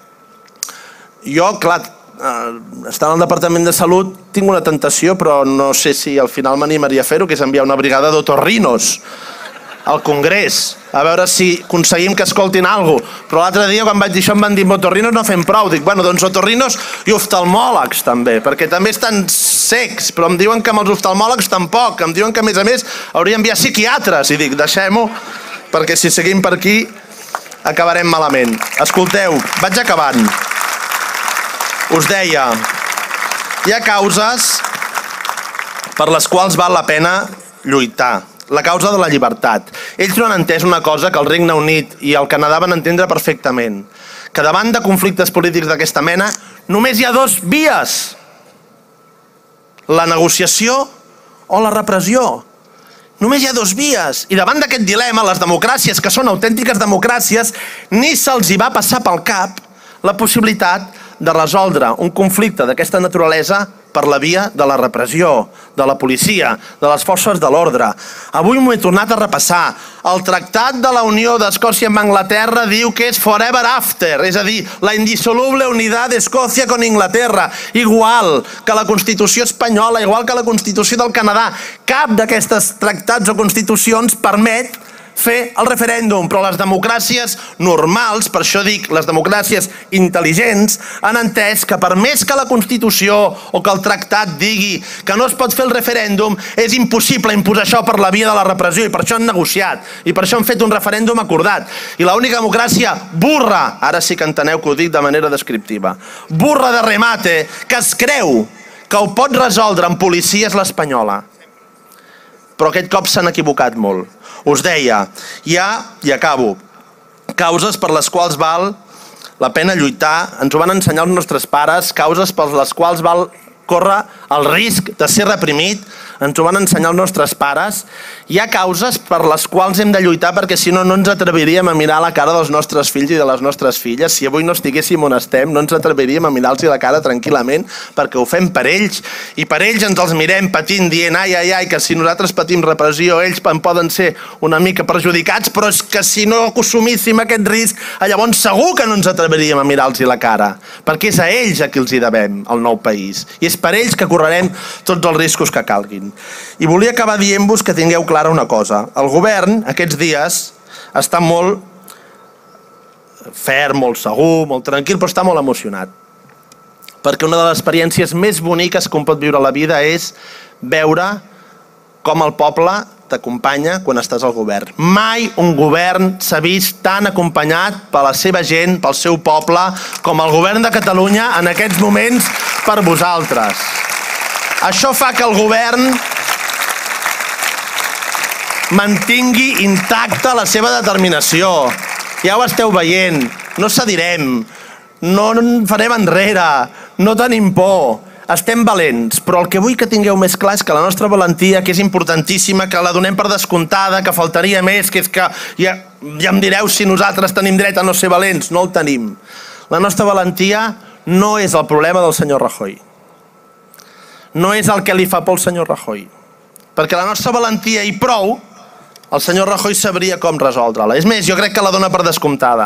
Jo, clar, estant al Departament de Salut tinc una tentació, però no sé si al final m'animaria a fer-ho, que és enviar una brigada d'otorrinos al Congrés, a veure si aconseguim que escoltin alguna cosa. Però l'altre dia, quan vaig dir això, em van dir otorrinos no fem prou. Dic, bueno, doncs otorrinos i oftalmòlegs també, perquè també estan secs, però em diuen que amb els oftalmòlegs tampoc. Em diuen que, a més a més, hauria d'enviar psiquiatres. I dic, deixem-ho, perquè si seguim per aquí acabarem malament. Escolteu, vaig acabant. Us deia, hi ha causes per les quals val la pena lluitar. La causa de la llibertat. Ells no han entès una cosa que el Regne Unit i el Canadà van entendre perfectament, que davant de conflictes polítics d'aquesta mena només hi ha dos vies: la negociació o la repressió. Només hi ha dos vies. I davant d'aquest dilema, les democràcies, que són autèntiques democràcies, ni se'ls hi va passar pel cap la possibilitat de resoldre un conflicte d'aquesta naturalesa per la via de la repressió, de la policia, de les forces de l'ordre. Avui m'ho he tornat a repassar. El Tractat de la Unió d'Escòcia amb Anglaterra diu que és forever after, és a dir, la indissoluble unitat d'Escòcia con Inglaterra, igual que la Constitució espanyola, igual que la Constitució del Canadà. Cap d'aquestes tractats o constitucions permet fer el referèndum, però les democràcies normals, per això dic les democràcies intel·ligents, han entès que per més que la Constitució o que el tractat digui que no es pot fer el referèndum, és impossible imposar això per la via de la repressió i per això han negociat i per això han fet un referèndum acordat. I l'única democràcia burra, ara sí que enteneu que ho dic de manera descriptiva, burra de remate, que es creu que ho pot resoldre amb policia és l'espanyola. Però aquest cop s'han equivocat molt. Us deia, hi ha, i acabo, causes per les quals val la pena lluitar, ens ho van ensenyar els nostres pares, causes per les quals val córrer el risc de ser reprimit, ens ho van ensenyar els nostres pares. Hi ha causes per les quals hem de lluitar perquè si no, no ens atreviríem a mirar la cara dels nostres fills i de les nostres filles. Si avui no estiguéssim on estem, no ens atreviríem a mirar-los la cara tranquil·lament perquè ho fem per ells i per ells ens els mirem patint dient ai, ai, ai, que si nosaltres patim repressió ells en poden ser una mica perjudicats, però és que si no assumíssim aquest risc, llavors segur que no ens atreviríem a mirar-los la cara perquè és a ells a qui els hi devem el nou país i és per ells que correrem tots els riscos que calguin. I volia acabar dient-vos que tingueu clara una cosa. El govern aquests dies està molt ferm, molt segur, molt tranquil, però està molt emocionat. Perquè una de les experiències més boniques que un pot viure a la vida és veure com el poble t'acompanya quan estàs al govern. Mai un govern s'ha vist tan acompanyat per la seva gent, pel seu poble, com el govern de Catalunya en aquests moments per vosaltres. Això fa que el govern mantingui intacta la seva determinació. Ja ho esteu veient, no cedirem, no farem enrere, no tenim por, estem valents, però el que vull que tingueu més clar és que la nostra valentia, que és importantíssima, que la donem per descomptada, que faltaria més, que és que ja, ja em direu si nosaltres tenim dret a no ser valents, no el tenim. La nostra valentia no és el problema del senyor Rajoy. No és el que li fa por al senyor Rajoy. Perquè la nostra valentia i prou, el senyor Rajoy sabria com resoldre-la. És més, jo crec que la dona per descomptada.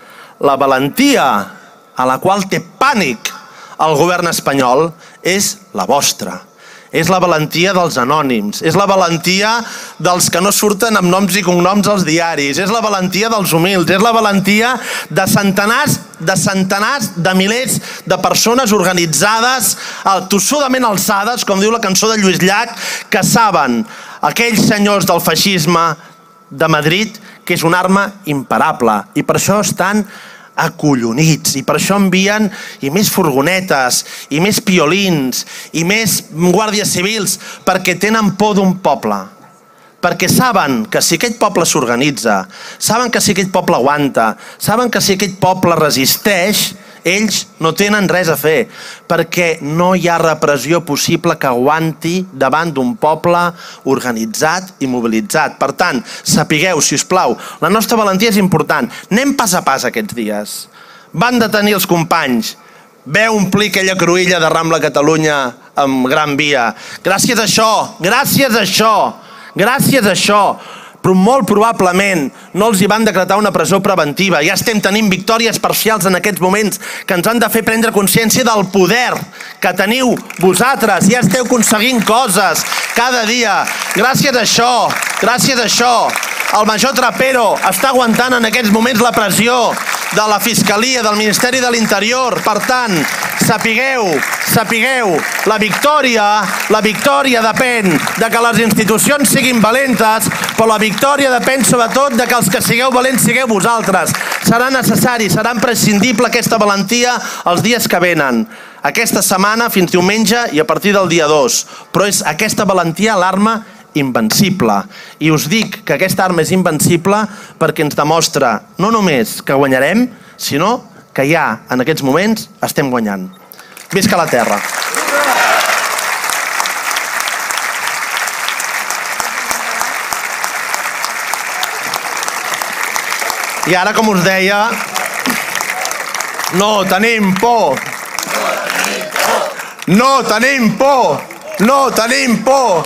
La valentia a la qual té pànic el govern espanyol és la vostra. És la valentia dels anònims, és la valentia dels que no surten amb noms i cognoms als diaris, és la valentia dels humils, és la valentia de centenars, de centenars, de milers de persones organitzades, tossudament alçades, com diu la cançó de Lluís Llach, que saben, aquells senyors del feixisme de Madrid, que és una arma imparable, i per això estan acollonits, i per això envien i més furgonetes, i més piolins, i més guàrdies civils, perquè tenen por d'un poble. Perquè saben que si aquest poble s'organitza, saben que si aquest poble aguanta, saben que si aquest poble resisteix, ells no tenen res a fer, perquè no hi ha repressió possible que aguanti davant d'un poble organitzat i mobilitzat. Per tant, sapigueu, si us plau, la nostra valentia és important. Anem pas a pas aquests dies. Van detenir els companys. Veu omplir aquella cruïlla de Rambla Catalunya amb Gran Via. Gràcies a això, gràcies a això, gràcies a això, però molt probablement no els hi van decretar una presó preventiva. Ja estem tenint victòries parcials en aquests moments que ens han de fer prendre consciència del poder que teniu vosaltres. Ja esteu aconseguint coses cada dia. Gràcies a això, gràcies a això, el major Trapero està aguantant en aquests moments la pressió de la Fiscalia, del Ministeri de l'Interior. Per tant, sapigueu, sapigueu, la victòria, la victòria depèn de que les institucions siguin valentes, però la victòria depèn sobretot de que els que sigueu valents sigueu vosaltres. Serà necessari, serà imprescindible aquesta valentia els dies que venen. Aquesta setmana fins diumenge i a partir del dia dos. Però és aquesta valentia l'arma invencible. I us dic que aquesta arma és invencible perquè ens demostra no només que guanyarem, sinó que ja en aquests moments estem guanyant. Visca la terra! I ara, com us deia, no tenim por! No tenim por! No tenim por!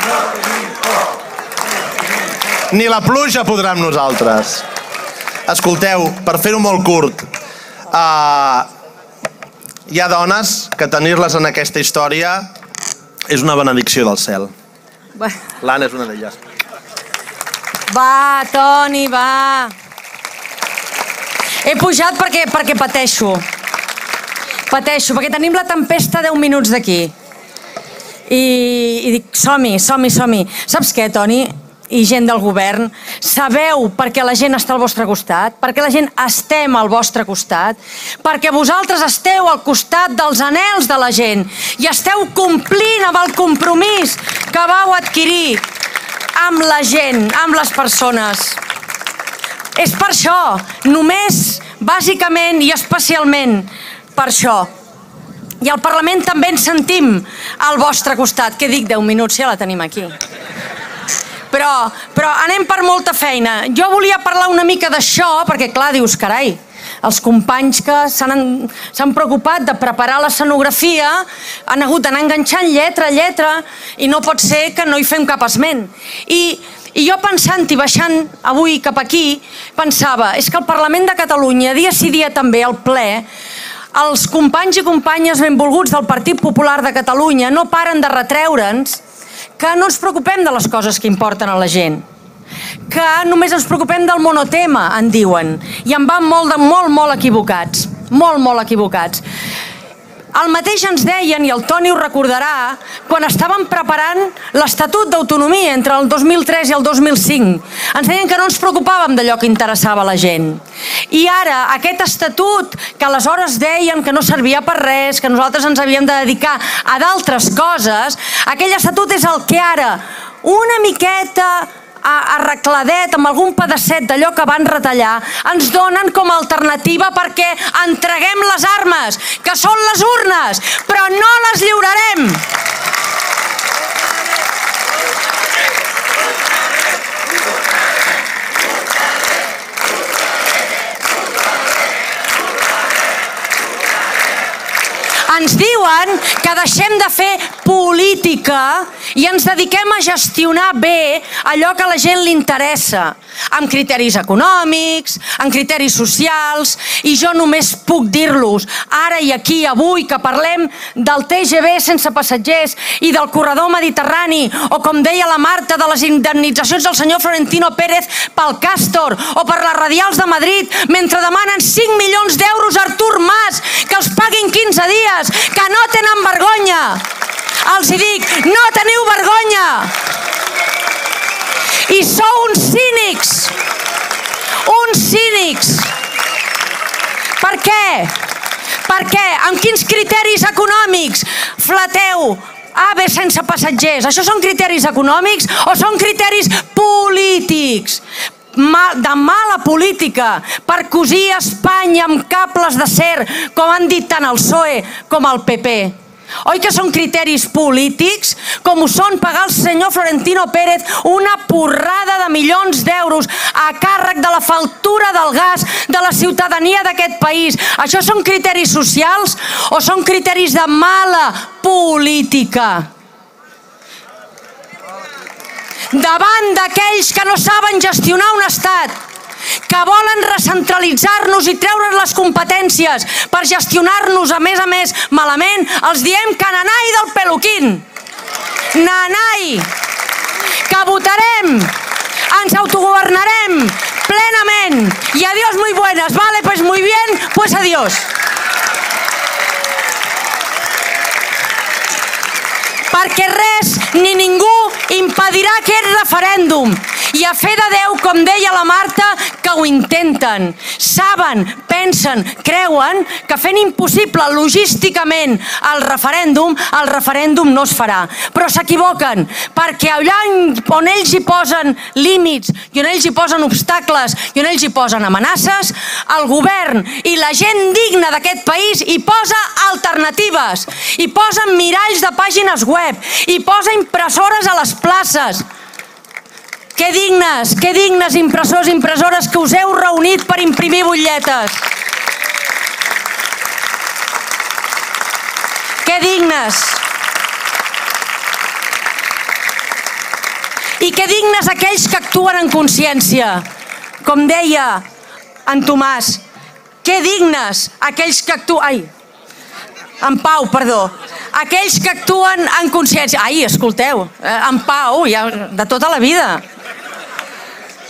Ni la pluja podrà amb nosaltres. Escolteu, per fer-ho molt curt, uh, hi ha dones que tenir-les en aquesta història és una benedicció del cel. L'Anna és una d'elles.
Va, Toni, va. He pujat perquè, perquè pateixo. Pateixo, perquè tenim la tempesta a deu minuts d'aquí. I, i dic, som-hi, som-hi, som-hi. Saps què, Toni? I gent del govern, sabeu per què la gent està al vostre costat, perquè la gent estem al vostre costat, perquè vosaltres esteu al costat dels anhels de la gent i esteu complint amb el compromís que vau adquirir amb la gent, amb les persones. És per això, només, bàsicament i especialment per això. I al Parlament també ens sentim al vostre costat. Què dic, deu minuts, ja la tenim aquí. Però, però anem per molta feina. Jo volia parlar una mica d'això, perquè clar, dius, carai, els companys que s'han preocupat de preparar l'escenografia han hagut d'anar enganxant lletra a lletra i no pot ser que no hi fem cap esment. I, i jo pensant i baixant avui cap aquí, pensava, és que el Parlament de Catalunya, dia sí dia també, al ple, els companys i companyes benvolguts del Partit Popular de Catalunya no paren de retreure'ns que no ens preocupem de les coses que importen a la gent, que només ens preocupem del monotema, en diuen, i en van molt, molt, molt equivocats, molt, molt equivocats. El mateix ens deien, i el Toni ho recordarà, quan estàvem preparant l'Estatut d'Autonomia entre el dos mil tres i el dos mil cinc. Ens deien que no ens preocupàvem d'allò que interessava a la gent. I ara, aquest estatut, que aleshores deien que no servia per res, que nosaltres ens havíem de dedicar a d'altres coses, aquell estatut és el que ara, una miqueta arregladet amb algun pedacet d'allò que van retallar, ens donen com a alternativa perquè entreguem les armes, que són les urnes, però no les lliurarem. Ens diuen que deixem de fer política i ens dediquem a gestionar bé allò que a la gent li interessa, amb criteris econòmics, amb criteris socials, i jo només puc dir-los, ara i aquí, avui, que parlem del T G V sense passatgers i del corredor mediterrani, o com deia la Marta, de les indemnitzacions del senyor Florentino Pérez pel Càstor, o per les radials de Madrid, mentre demanen cinc milions d'euros a Artur Mas, que els paguin quinze dies, que no tenen vergonya. Els hi dic, no teniu vergonya. I sou uns cínics. Uns cínics. Per què? Per què? Amb quins criteris econòmics flateu AVE sense passatgers? Això són criteris econòmics o són criteris polítics? De mala política, per cosir Espanya amb cables d'acer, com han dit tant el P S O E com el P P. Oi que són criteris polítics, com ho són pagar al senyor Florentino Pérez una porrada de milions d'euros a càrrec de la factura del gas de la ciutadania d'aquest país? Això són criteris socials o són criteris de mala política? Davant d'aquells que no saben gestionar un estat, que volen recentralitzar-nos i treure's les competències per gestionar-nos a més a més malament, els diem que nanai del peluquín. Nanai, que votarem, ens autogovernarem plenament i adiós muy buenas, vale, pues muy bien, pues adiós. Perquè res ni ningú impedirà aquest referèndum. I a fe de Déu, com deia la Marta, que ho intenten. Saben, pensen, creuen que fent impossible logísticament el referèndum, el referèndum no es farà. Però s'equivoquen, perquè allà on ells hi posen límits, i on ells hi posen obstacles, i on ells hi posen amenaces, el govern i la gent digna d'aquest país hi posa alternatives, hi posen miralls de pàgines web, hi posa impressores a les places. Que dignes, que dignes impressors i impressores que us heu reunit per imprimir butlletes. Que dignes. I que dignes aquells que actuen en consciència. Com deia en Tomàs, que dignes aquells que actuen... Ai, en Pau, perdó. Aquells que actuen en consciència. Ai, escolteu, en Pau, ja, de tota la vida.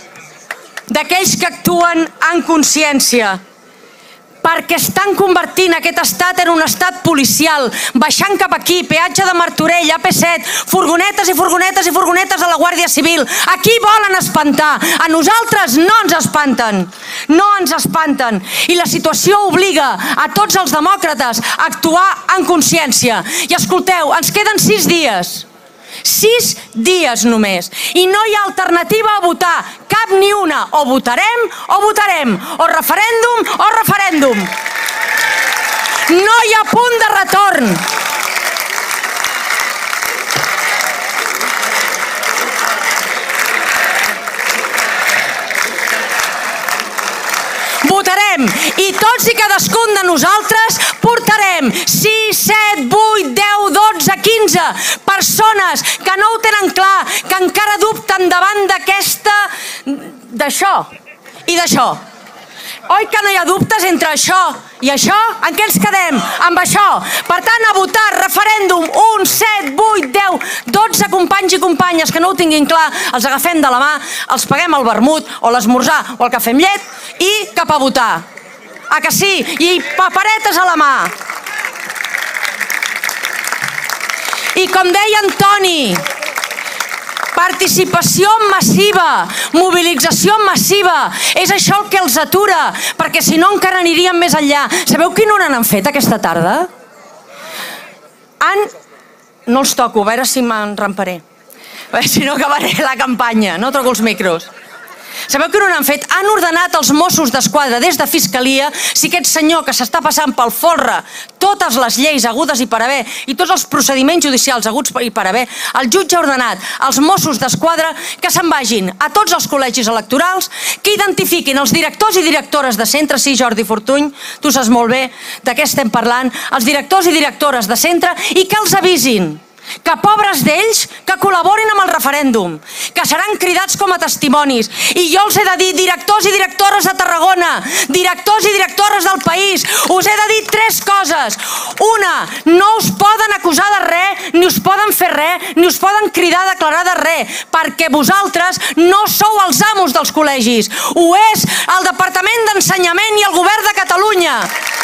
d'aquells que actuen en consciència, perquè estan convertint aquest estat en un estat policial, baixant cap aquí, peatge de Martorell, A P set, furgonetes i furgonetes i furgonetes de la Guàrdia Civil. Aquí volen espantar. A nosaltres no ens espanten. No ens espanten. I la situació obliga a tots els demòcrates a actuar en consciència. I escolteu, ens queden sis dies. Sis dies només. I no hi ha alternativa a votar. Cap ni una. O votarem o votarem. O referèndum o referèndum. No hi ha punt de retorn. Votarem i tots i cadascun de nosaltres portarem sis, set, vuit, deu, dotze, quinze persones que no ho tenen clar, que encara dubten davant d'aquesta... d'això i d'això. Oi que no hi ha dubtes entre això i això? En què ens quedem? Amb això. Per tant, a votar, referèndum, un, set, vuit, deu, dotze companys i companyes que no ho tinguin clar, els agafem de la mà, els paguem el vermut o l'esmorzar o el cafè amb llet i cap a votar. A que sí? I paperetes a la mà. I com deia en Toni, participació massiva, mobilització massiva, és això el que els atura, perquè si no encara aniríem més enllà. Sabeu quina hora n'han fet aquesta tarda? Han... No els toco, a veure si m'enramparé. A veure si no acabaré la campanya, no troco els micros. Sabeu què no n'han fet? Han ordenat als Mossos d'Esquadra des de Fiscalia si aquest senyor que s'està passant pel folre totes les lleis hagudes i per haver i tots els procediments judicials haguts i per haver, el jutge ha ordenat als Mossos d'Esquadra que se'n vagin a tots els col·legis electorals, que identifiquin els directors i directores de centre, sí, Jordi Fortuny, tu saps molt bé de què estem parlant, els directors i directores de centre, i que els avisin que pobres d'ells que col·laborin amb el referèndum, que seran cridats com a testimonis. I jo els he de dir, directors i directores de Tarragona, directors i directores del país, us he de dir tres coses. Una, no us poden acusar de res, ni us poden fer res, ni us poden cridar a declarar de res, perquè vosaltres no sou els amos dels col·legis. Ho és el Departament d'Ensenyament i el Govern de Catalunya.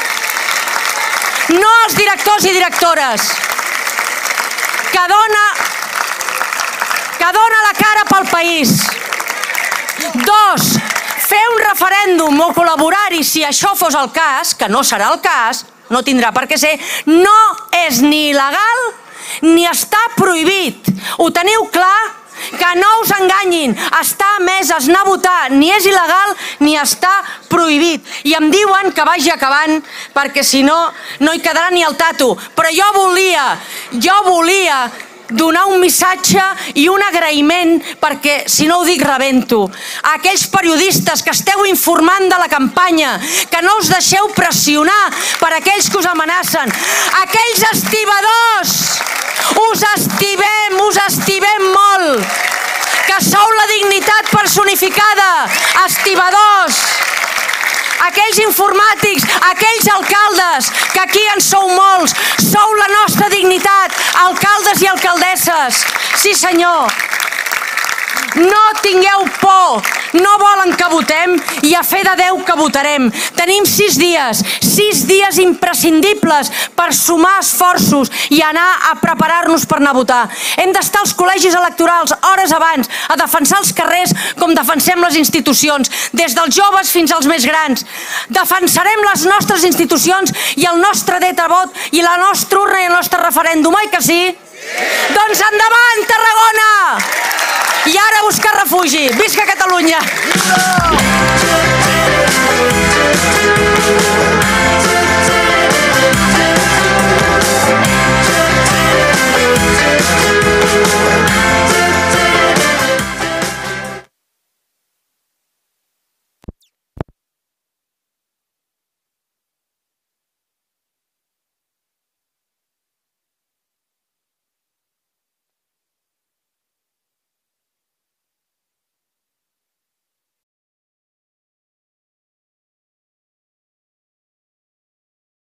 No els directors i directores. Que dona, que dona la cara pel país. Dos, fer un referèndum o col·laborar-hi si això fos el cas, que no serà el cas, no tindrà per què ser, no és ni il·legal ni està prohibit. Ho teniu clar? Que no us enganyin, està més a anar a votar, ni és il·legal ni està prohibit. I em diuen que vagi acabant perquè si no, no hi quedarà ni el tato. Però jo volia, jo volia donar un missatge i un agraïment, perquè si no ho dic rebento, a aquells periodistes que esteu informant de la campanya, que no us deixeu pressionar per aquells que us amenacen, aquells estibadors, us estimem, us estimem molt, que sou la dignitat personificada, estibadors, aquells informàtics, aquells alcaldes, que aquí en sou molts, sou la nostra dignitat, alcaldes i alcaldesses. Sí, senyor. No tingueu por, no volen que votem i a fe de Déu que votarem. Tenim sis dies, sis dies imprescindibles per sumar esforços i anar a preparar-nos per anar a votar. Hem d'estar als col·legis electorals hores abans, a defensar els carrers com defensem les institucions, des dels joves fins als més grans. Defensarem les nostres institucions i el nostre dret a vot i la nostra urna i el nostre referèndum, oi que sí? Doncs endavant, Tarragona! I ara a buscar refugi. Visca Catalunya!